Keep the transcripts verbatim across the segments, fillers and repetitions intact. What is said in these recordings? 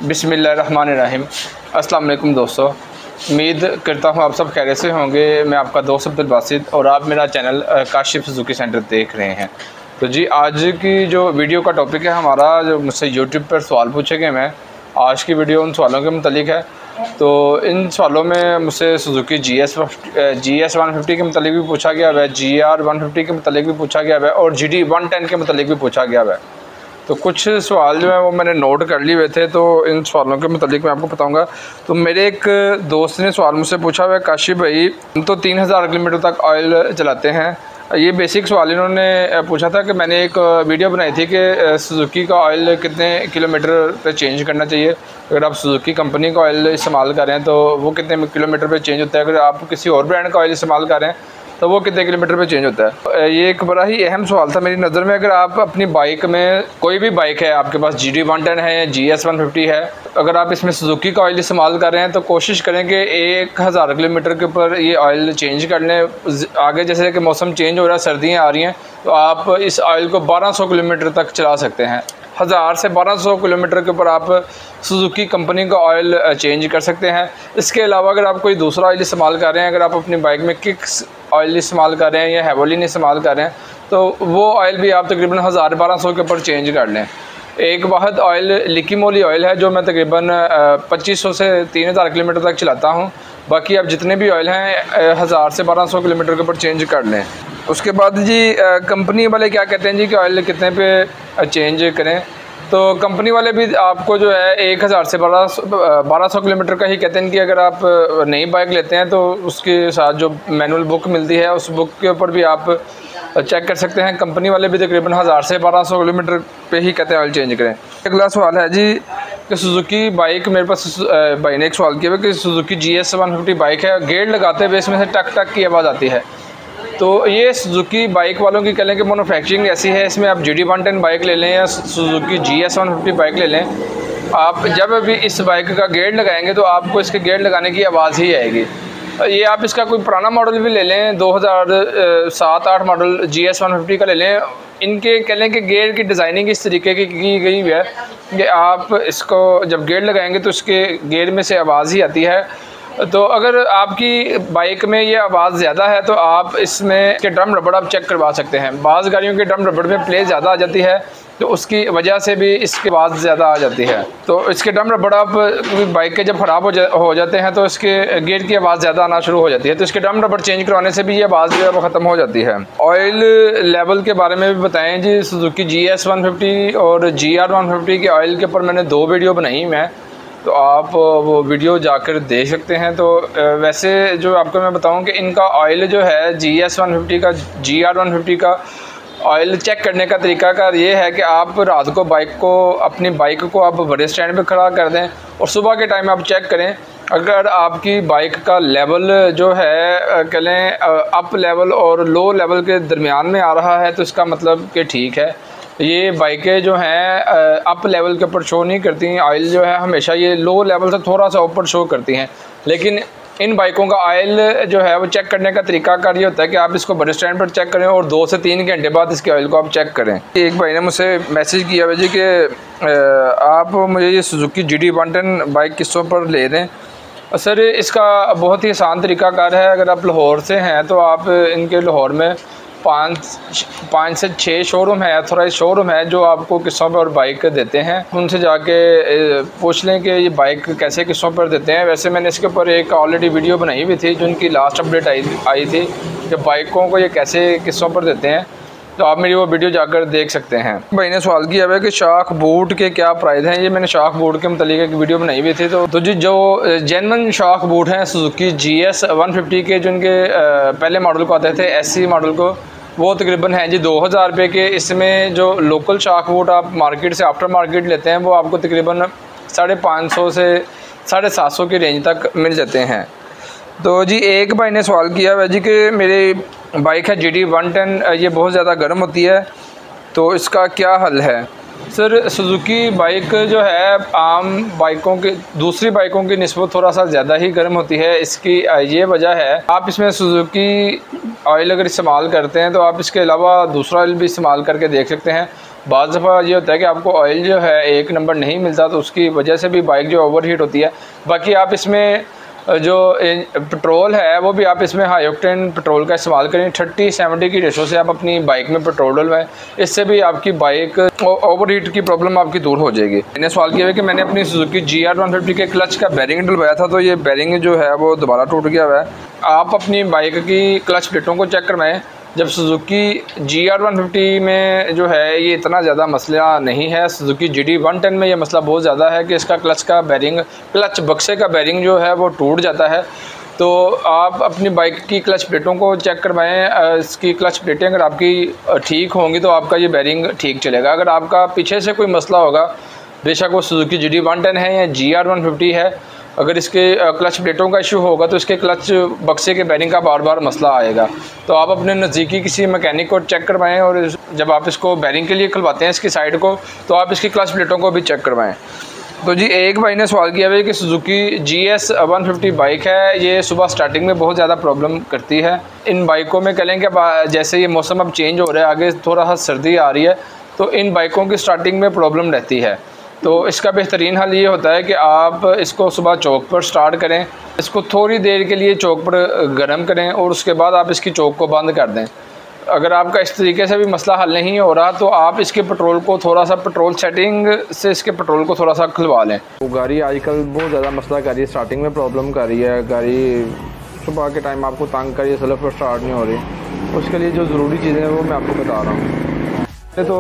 बिस्मिल्लाहिर्रहमानिर्रहीम। अस्सलाम वालेकुम दोस्तों, उम्मीद करता हूँ आप सब खैरियत से होंगे। मैं आपका दोस्त अब्दुल बासित और आप मेरा चैनल काशिफ सुजुकी सेंटर देख रहे हैं। तो जी आज की जो वीडियो का टॉपिक है हमारा, जो मुझसे यूट्यूब पर सवाल पूछे गए, मैं आज की वीडियो उन सवालों के मुतालिक है। तो इन सवालों में मुझसे Suzuki G S G S one fifty के मुतालिक भी पूछा गया है, जी आर वन फिफ्टी के मुतालिक भी पूछा गया है और जी डी वन टेन के मुतालिक भी पूछा गया है। तो कुछ सवाल जो है वो मैंने नोट कर लिए हुए थे, तो इन सवालों के मुतालिक मैं आपको बताऊंगा। तो मेरे एक दोस्त ने सवाल मुझसे पूछा हुआ है, काशिफ भाई हम तो तीन हज़ार किलोमीटर तक ऑयल चलाते हैं। ये बेसिक सवाल इन्होंने पूछा था कि मैंने एक वीडियो बनाई थी कि सुजुकी का ऑयल कितने किलोमीटर पे चेंज करना चाहिए। अगर आप सुजुकी कंपनी का ऑयल इस्तेमाल कर रहे हैं तो वो कितने किलोमीटर पे चेंज होता है, अगर आप किसी और ब्रांड का ऑयल इस्तेमाल कर रहे हैं तो वो कितने किलोमीटर पे चेंज होता है। ये एक बड़ा ही अहम सवाल था मेरी नज़र में। अगर आप अपनी बाइक में, कोई भी बाइक है आपके पास, जी डी वन टेन है या जी एस वन फिफ्टी है, अगर आप इसमें सुजुकी का ऑयल इस्तेमाल कर रहे हैं तो कोशिश करें कि एक हज़ार किलोमीटर के ऊपर ये ऑयल चेंज कर लें। आगे जैसे कि मौसम चेंज हो रहा है, सर्दियाँ आ रही हैं, तो आप इस ऑयल को बारह सौ किलोमीटर तक चला सकते हैं। हज़ार से बारह सौ किलोमीटर के ऊपर आप सुजुकी कंपनी का ऑयल चेंज कर सकते हैं। इसके अलावा अगर आप कोई दूसरा ऑयल इस्तेमाल कर रहे हैं, अगर आप अपनी बाइक में किक्स ऑयल इस्तेमाल कर रहे हैं या हेवोलिन इस्तेमाल कर रहे हैं, तो वो ऑयल भी आप तकरीबन हज़ार बारह सौ के ऊपर चेंज कर लें। एक वाहद ऑयल लिकी मोली ऑयल है जो मैं तकरीबन पच्चीस सौ से तीन हज़ार किलोमीटर तक चलाता हूँ। बाकी आप जितने भी ऑयल हैं हज़ार से बारह सौ किलोमीटर के ऊपर चेंज कर लें। उसके बाद जी कंपनी वाले क्या कहते हैं जी कि ऑयल कितने पे चेंज करें। तो कंपनी वाले भी आपको जो है एक हज़ार से बारह बारह सौ किलोमीटर का ही कहते हैं कि अगर आप नई बाइक लेते हैं तो उसके साथ जो मैनुअल बुक मिलती है उस बुक के ऊपर भी आप चेक कर सकते हैं। कंपनी वाले भी तकरीबन हज़ार से बारह सौ किलोमीटर पे ही कहते हैं ऑयल चेंज करें। अगला सवाल है जी कि सुजुकी बाइक, मेरे पास भाई ने एक सवाल किया है कि Suzuki G S one fifty bike है, गेयर लगाते हुए इसमें से टक टक की आवाज़ आती है। तो ये सुजुकी बाइक वालों की कहें कि मैन्युफैक्चरिंग ऐसी है, इसमें आप G D one ten bike ले लें या Suzuki G S one fifty bike ले लें, आप जब भी इस बाइक का गेयर लगाएंगे तो आपको इसके गेयर लगाने की आवाज़ ही आएगी। ये आप इसका कोई पुराना मॉडल भी ले लें, दो हज़ार सात आठ model G S one fifty का ले लें, इनके कह लें कि गेयर की डिज़ाइनिंग इस तरीके की की गई है कि आप इसको जब गेयर लगाएंगे तो इसके गेयर में से आवाज़ ही आती है। तो अगर आपकी बाइक में ये आवाज़ ज़्यादा है तो आप इसमें के ड्रम रबड़ आप चेक करवा सकते हैं। बाज़ गाड़ियों के ड्रम रबड़ में प्ले ज़्यादा आ जाती है तो उसकी वजह से भी इसकी आवाज़ ज़्यादा आ जाती है। तो इसके ड्रम रबड़ आप बाइक के जब ख़राब हो जा हो जाते हैं तो इसके गेयर की आवाज़ ज़्यादा आना शुरू हो जाती है, तो इसके ड्रम रबड़ चेंज करवाने से भी ये आवाज़ जो है वो ख़त्म हो जाती है। ऑयल लेवल के बारे में भी बताएँ जी। Suzuki G S one fifty और जी आर वन फिफ्टी के ऑयल के ऊपर मैंने दो वीडियो बनाई मैं, तो आप वो वीडियो जाकर देख सकते हैं। तो वैसे जो आपको मैं बताऊं कि इनका ऑयल जो है जी एस वन फिफ्टी का, जी आर वन फिफ्टी का ऑयल चेक करने का तरीका कार ये है कि आप रात को बाइक को, अपनी बाइक को आप बड़े स्टैंड पे खड़ा कर दें और सुबह के टाइम आप चेक करें। अगर आपकी बाइक का लेवल जो है कह लें अप लेवल और लो लेवल के दरमियान में आ रहा है तो इसका मतलब कि ठीक है। ये बाइकें जो हैं अप लेवल के ऊपर शो नहीं करती, ऑयल जो है हमेशा ये लो लेवल से थोड़ा सा ऊपर शो करती हैं। लेकिन इन बाइकों का ऑयल जो है वो चेक करने का तरीका कार ये होता है कि आप इसको बड़े स्टैंड पर चेक करें और दो से तीन घंटे बाद इसके ऑयल को आप चेक करें। एक भाई ने मुझसे मैसेज किया है जी कि आप मुझे ये Suzuki G D one ten bike किस्तों पर ले दें। सर इसका बहुत ही आसान तरीका कार है। अगर आप लाहौर से हैं तो आप इनके लाहौर में पाँच पाँच से छः शोरूम है, ऑथराइज शोरूम है जो आपको किस्तों पर बाइक देते हैं। उनसे जाके पूछ लें कि ये बाइक कैसे किस्तों पर देते हैं। वैसे मैंने इसके ऊपर एक ऑलरेडी वीडियो बनाई हुई थी जो उनकी लास्ट अपडेट आई आई थी कि बाइकों को ये कैसे किस्तों पर देते हैं, तो आप मेरी वो वीडियो जाकर देख सकते हैं। भाई ने सवाल किया है कि शाख बूट के क्या प्राइस हैं। ये मैंने शाख बूट के मुतालिक एक वीडियो बनाई हुई थी। तो, तो जी जो जेन्युइन शाख बूट हैं Suzuki G S one fifty के, जो उनके पहले मॉडल को आते थे एस सी मॉडल को, वो तकरीबन हैं जी दो हज़ार रुपये के। इसमें जो लोकल शाख बूट आप मार्केट से आफ्टर मार्केट लेते हैं वो आपको तकरीबन साढ़े पाँच सौ से साढ़े सात सौ की रेंज तक मिल जाते हैं। तो जी एक भाई ने सवाल किया है जी कि मेरी बाइक है जी डी वन टेन, ये बहुत ज़्यादा गर्म होती है तो इसका क्या हल है। सर सुजुकी बाइक जो है आम बाइकों के, दूसरी बाइकों की निस्बत थोड़ा सा ज़्यादा ही गर्म होती है। इसकी ये वजह है, आप इसमें सुजुकी ऑयल अगर इस्तेमाल करते हैं तो आप इसके अलावा दूसरा ऑयल भी इस्तेमाल करके देख सकते हैं। बाज़ दफ़ा ये होता है कि आपको ऑयल जो है एक नंबर नहीं मिलता, तो उसकी वजह से भी बाइक जो ओवर हीट होती है। बाकी आप इसमें जो पेट्रोल है वो भी आप इसमें हाई ऑक्टेन पेट्रोल का इस्तेमाल करें। थर्टी सेवेंटी की रेशो से आप अपनी बाइक में पेट्रोल डलवाएं, इससे भी आपकी बाइक ओवर हीट की प्रॉब्लम आपकी दूर हो जाएगी। मैंने सवाल किया है कि मैंने अपनी Suzuki G R one fifty के क्लच का बैरिंग डलवाया था, तो ये बैरिंग जो है वो दोबारा टूट गया हुआ है। आप अपनी बाइक की क्लच प्लेटों को चेक करवाएँ। जब Suzuki G R one fifty में जो है ये इतना ज़्यादा मसला नहीं है, Suzuki G D one ten में ये मसला बहुत ज़्यादा है कि इसका क्लच का बैरिंग क्लच बक्से का बैरिंग जो है वो टूट जाता है। तो आप अपनी बाइक की क्लच प्लेटों को चेक करवाएं। इसकी क्लच प्लेटें अगर आपकी ठीक होंगी तो आपका ये बैरिंग ठीक चलेगा। अगर आपका पीछे से कोई मसला होगा, बेशक वो Suzuki G D one ten है या जी आर वन फिफ्टी है, अगर इसके क्लच प्लेटों का इशू होगा तो इसके क्लच बक्से के बैरिंग का बार बार मसला आएगा। तो आप अपने नज़दीकी किसी मैकेनिक को चेक करवाएं, और जब आप इसको बैरिंग के लिए खुलवाते हैं इसकी साइड को, तो आप इसकी क्लच प्लेटों को भी चेक करवाएं। तो जी एक भाई ने सवाल किया है कि Suzuki G S one fifty bike है, ये सुबह स्टार्टिंग में बहुत ज़्यादा प्रॉब्लम करती है। इन बाइकों में कह लें कि जैसे ये मौसम अब चेंज हो रहा है, आगे थोड़ा सा सर्दी आ रही है, तो इन बाइकों की स्टार्टिंग में प्रॉब्लम रहती है। तो इसका बेहतरीन हल ये होता है कि आप इसको सुबह चौक पर स्टार्ट करें, इसको थोड़ी देर के लिए चौक पर गर्म करें और उसके बाद आप इसकी चौक को बंद कर दें। अगर आपका इस तरीके से भी मसला हल नहीं हो रहा तो आप इसके पेट्रोल को थोड़ा सा पेट्रोल सेटिंग से इसके पेट्रोल को थोड़ा सा खुलवा लें। वो गाड़ी आजकल बहुत ज़्यादा मसला कर रही है, स्टार्टिंग में प्रॉब्लम कर रही है, गाड़ी सुबह के टाइम आपको तंग कर रही है, सेल्फ पर स्टार्ट नहीं हो रही। उसके लिए जो ज़रूरी चीज़ें हैं वो मैं आपको बता रहा हूँ। तो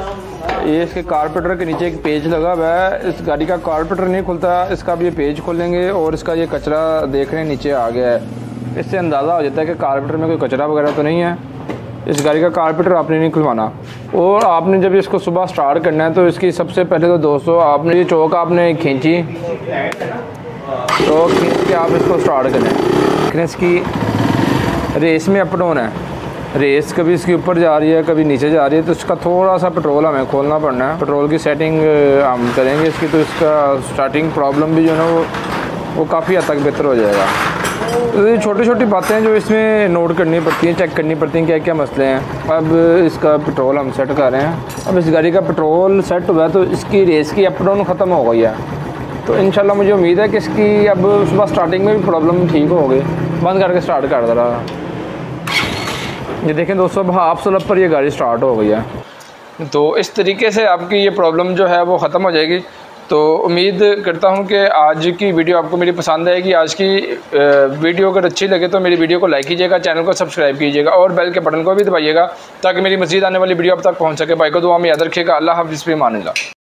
ये इसके कारपेटर के नीचे एक पेज लगा हुआ है, इस गाड़ी का कारपेटर नहीं खुलता, इसका भी ये पेज खोलेंगे और इसका ये कचरा देख रहे हैं नीचे आ गया है। इससे अंदाज़ा हो जाता है कि कारपेटर में कोई कचरा वगैरह तो नहीं है। इस गाड़ी का कारपेटर आपने नहीं खुलवाना, और आपने जब इसको सुबह स्टार्ट करना है तो इसकी सबसे पहले तो दोस्तों आपने ये चौक आपने खींची, चौक खींच के आप इसको स्टार्ट करें। लेकिन इसकी रेस में अप डाउन है, रेस कभी इसके ऊपर जा रही है कभी नीचे जा रही है, तो इसका थोड़ा सा पेट्रोल हमें खोलना पड़ना है। पेट्रोल की सेटिंग हम करेंगे इसकी, तो इसका स्टार्टिंग प्रॉब्लम भी जो है ना वो वो काफ़ी हद तक बेहतर हो जाएगा। तो ये छोटी छोटी बातें जो इसमें नोट करनी पड़ती हैं, चेक करनी पड़ती हैं क्या क्या मसले हैं। अब इसका पेट्रोल हम सेट कर रहे हैं। अब इस गाड़ी का पेट्रोल सेट हुआ है तो इसकी रेस की अप डाउन ख़त्म हो गई है। तो इंशाल्लाह मुझे उम्मीद है कि इसकी अब सुबह स्टार्टिंग में भी प्रॉब्लम ठीक हो गई। बंद करके स्टार्ट कर दे रहा। ये देखें दोस्तों, अब हाफ स्लप पर ये गाड़ी स्टार्ट हो गई है। तो इस तरीके से आपकी ये प्रॉब्लम जो है वो ख़त्म हो जाएगी। तो उम्मीद करता हूँ कि आज की वीडियो आपको मेरी पसंद आएगी। आज की वीडियो अगर अच्छी लगे तो मेरी वीडियो को लाइक कीजिएगा, चैनल को सब्सक्राइब कीजिएगा और बेल के बटन को भी दबाइएगा ताकि मेरी मज़ीद आने वाली वीडियो अब तक पहुँच सके। भाई को दुआ में याद रखिएगा। अल्लाह हाफ़िज़, फ़ी अमान अल्लाह।